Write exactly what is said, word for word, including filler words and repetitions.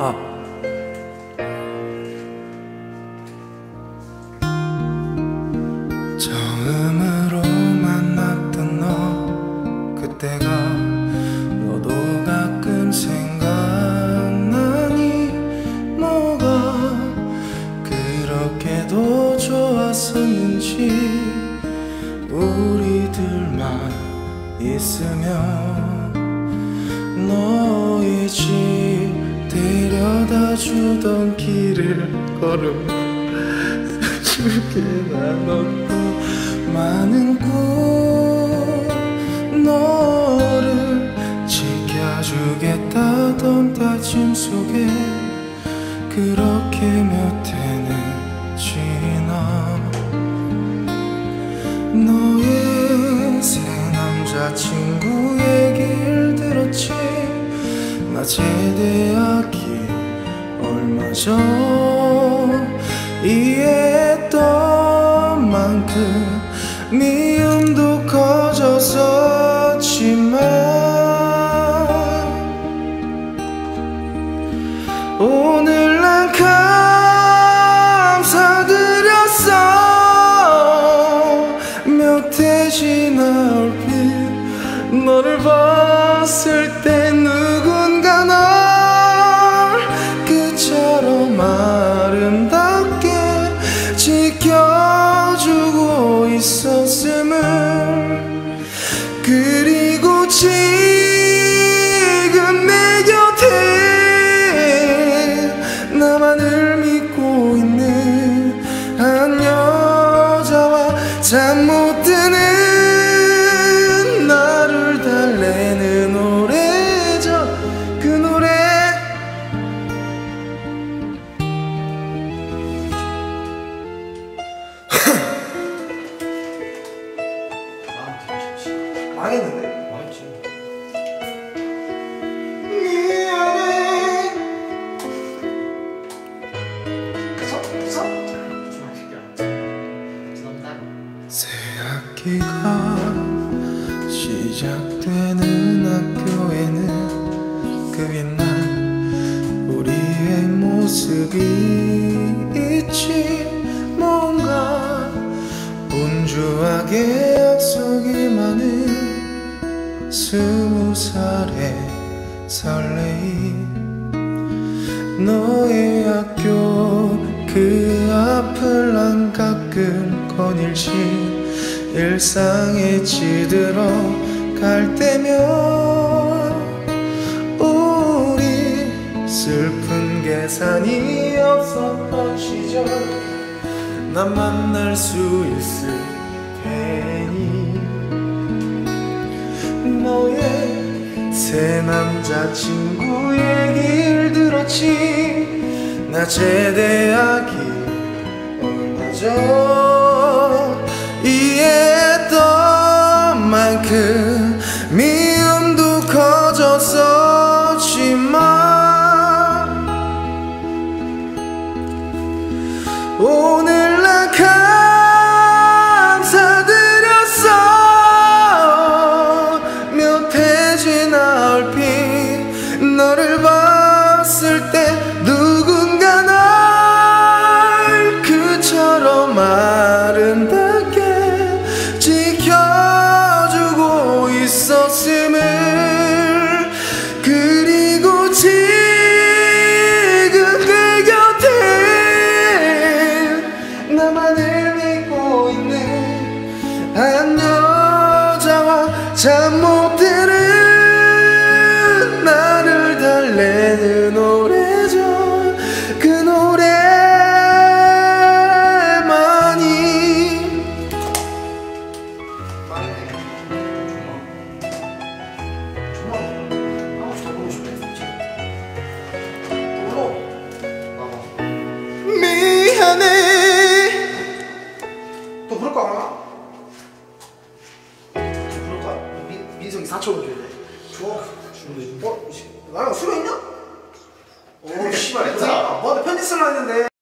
아. 처음으로 만났던 너, 그때가 너도 가끔 생각나니? 뭐가 그렇게도 좋았었는지. 우리들만 있으면 너의 집 데려다 주던 길을 걸음 줄게 나눴던 많은 꿈, 너를 지켜주겠다던 다짐 속에 그렇게 몇 해는 지나. 너의 새 남자친구 얘기를 들었지. 나 제대하기 얼마 전 이해했던 만큼 미움도 커졌었지만 오늘 난 감사드렸어. 몇 해 지나 얼핏 너를 봤을 때 누군가 널 그처럼 아름답게 지켜주고 있었음을. 그리고 지금 내 곁에 나만을 믿고 있는 한 여자와 잠 못 드는 나를 달래는 노래죠. 그 노래 망했는데? 망했지. 미안해. 웃어? 웃어? 새 학기가 시작되는 학교에는 그 빛난 우리의 모습이 있지. 뭔가 분주하게 약속이 많은 스무 살의 설레임. 너의 학교 그 앞을 난 가끔 거닐지. 일상에 지들어 갈 때면 우리 슬픈 계산이 없었던 시절 난 만날 수 있을 테니. 너의 새 남자친구 얘기를 들었지. 나 제대하기 얼마 전 이해했던 만큼 미움도 커졌었지만 오늘 난 감사드렸어. 몇 해 지나 얼핏 너를 봤을 때 누군가 날 그처럼 아름답게 지켜주고 있었음을. 그리고 지금 내 곁에 나만을 믿고 있는 한 여자와 잠 못 드는 나를 달래는 노래죠. 그 노래만이. 미안해. 또 부를 거 알아? 또 부를 거야? 민, 민석이 사천 원 줘야 돼. 줘. 주는데 좀. 어? 나랑 수료 있냐? 오, 씨발. 뭐한테 편지 쓰려 했는데.